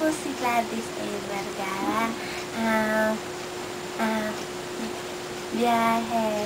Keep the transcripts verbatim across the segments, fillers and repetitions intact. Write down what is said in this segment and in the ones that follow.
si Gladys Vergara. Ah, ah, Byahe.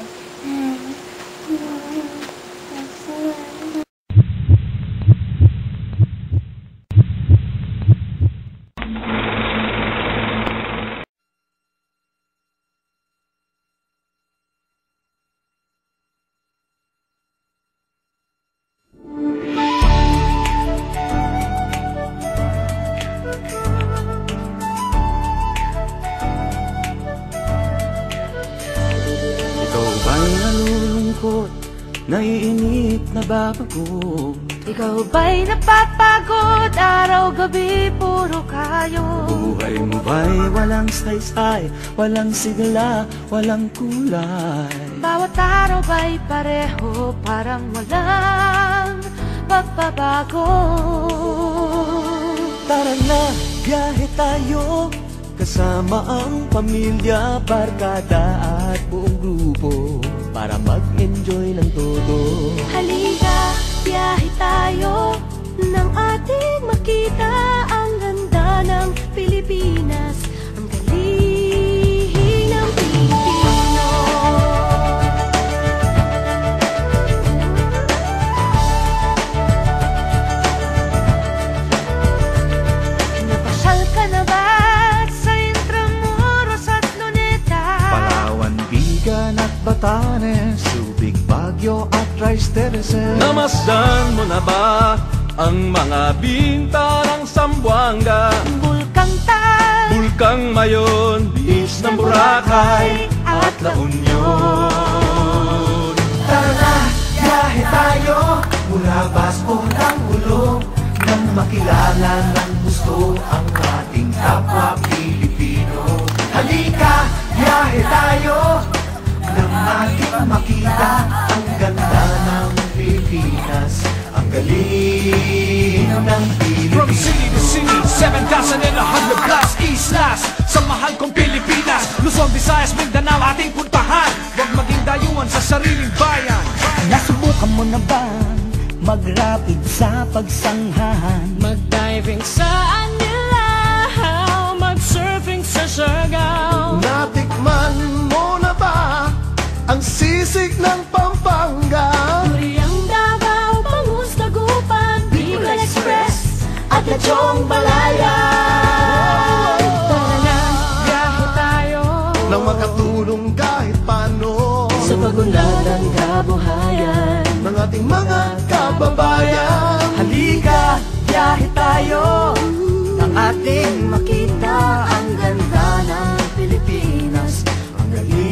Naiinip na babago. Ikaw ba'y napapagod? Araw-gabi puro kayo. Buhay mo ba'y walang saysay, walang sigla, walang kulay? Bawat araw ba'y pareho, parang walang pagbabago? Tara na, biyahe tayo, kasama ang pamilya, barkada at buong grupo, para mag-enjoy ng todo. Halika, biyahe tayo, nang ating makita ang ganda ng Pilipinas, ang galing ng Pilipino. Napasyal ka na ba sa Intramuros at Luneta? Palawan, Bigan at Batanes, Subic, Baguio at Rice Terraces. Namasdan mo na ba ang mga bintarang Zamboanga, Bulkang Tal, Bulkang Mayon, Bis ng Boracay at La Union? Tara na, biyahe tayo mula Basco ng Ulo, nang makilala ng gusto ang ating kapwa Pilipino. Halika, biyahe tayo nang ating makita ang ganda ng Pilipinas, ang galing ng Pilipinas. From city to city, seven thousand and a hundred plus islas, sa mahal kong Pilipinas, Luzon, Visayas, Mindanao ating puntahan. Huwag maging dayuhan sa sariling bayan. Nasubukan mo na ba mag-rapid sa pagsanghahan? mag-diving sa Anilaw, mag-surfing sa Siargao. Natikman mo na ba ang sisig ng Pampanga? Duriang Davao, Bangus, Dagupan, Bicol Express at Lechong Balayan. Tara na, biyahe tayo Nang makatulong kahit paano sa pagunlad ng kabuhayan ng ating mga kababayan. Halika, biyahe tayo nang ating makita ang ganda ng Pilipinas, Ang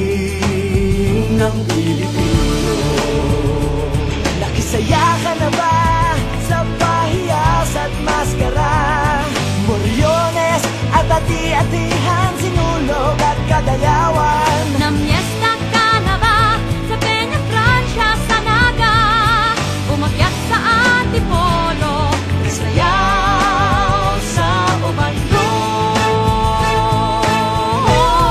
galing ng Pilipino. Nakisaya ka na ba sa pahiyas at maskara? Moriones at ati-atihan, sinulog at kadayawan. Namyesta ka na ba sa Peña Francia, sa Naga? Umakyat sa Antipolo, sayaw sa Ubandong.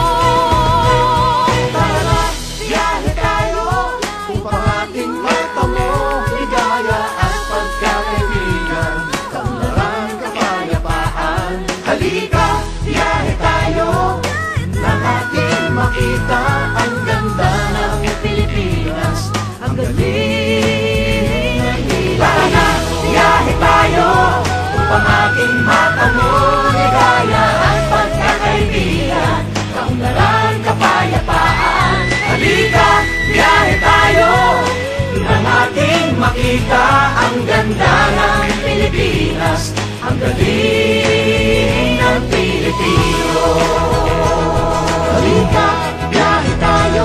Tara na, biyahe tayo Upang ating matamo ligaya at pagkakaibigan, kaunlaran, kapayapaan. Halika, biyahe tayo nang ating makita ang ganda ng Pilipinas, ang galing ng Pilipino. Tara na, biyahe tayo upang ating matamo ligaya at pagkakaibigan, kaunlaran, kapayapaan. Halika, biyahe tayo nang ating makita ang ganda ng Pilipinas, ang galing ng Pilipino. Halika, biyahe tayo.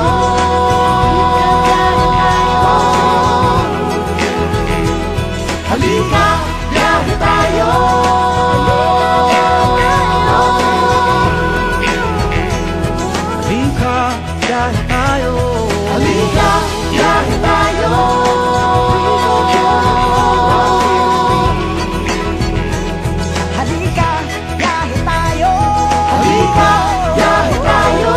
Halika, biyahe tayo. Halika, biyahe tayo. Halika, biyahe tayo. Halika, biyahe tayo. Halika, biyahe tayo.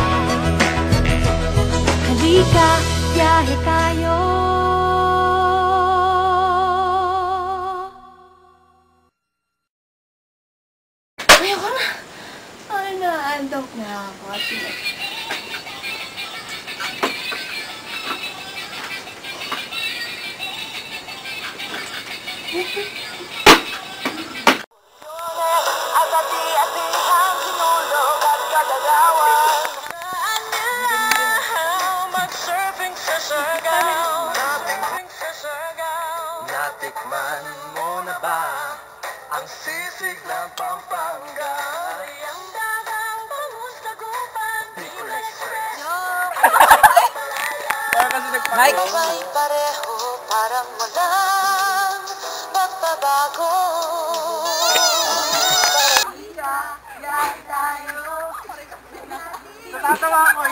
Halika, biyahe tayo. watching it. At ati-atihan, sinulog at kadalawan. Mag-surfing sa Siargao, surfing sa Siargao. Natikman mo na ba ang sisig ng Pampanga? Ang dagang pamustagupan, Pinoy Express. Mike! May pareho, parang walang magbabago. Natatawa ko